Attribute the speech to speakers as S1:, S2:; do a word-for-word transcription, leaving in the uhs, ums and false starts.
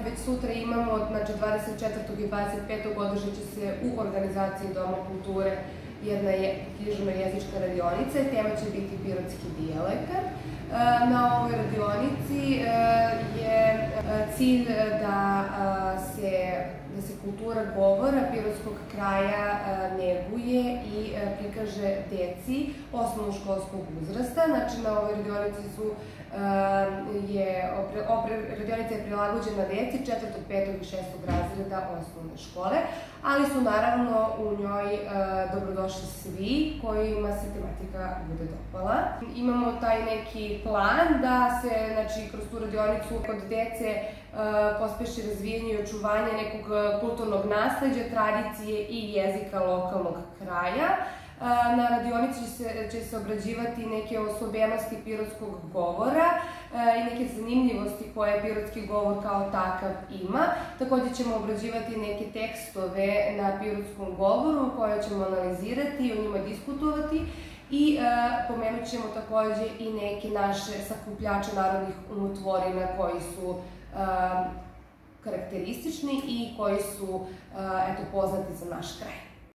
S1: Već sutra imamo, znači dvadeset četvrtog i dvadeset petog održat će se u organizaciji Doma kulture jedna je književno-jezička radionica i tema će biti pirotski dijalekat. Na ovoj radionici je cilj da se, da se kultura govora pirotskog kraja neguje i prikaže deci osnovnoškolskog uzrasta. Znači, na ovoj radionici su je, radionica je prilagođena deci četvrtog, petog i šestog razreda osnovne škole, ali su naravno u njoj dobrodošli svi kojima se tematika bude dopala. Imamo taj neki plan da se, znači, kroz tu radionicu kod dece pospeši razvijanje i očuvanje nekog kulturnog nasleđa, tradicije i jezika lokalnog kraja. Na radionici će se obrađivati neke osobenosti pirotskog govora i neke zanimljivosti koje pirotski govor kao takav ima. Takođe ćemo obrađivati neke tekstove na pirotskom govoru koje ćemo analizirati i o njima diskutovati i pomenut ćemo takođe i neke naše sakupljače narodnih umotvorina koji su karakteristični i koji su poznati za naš kraj.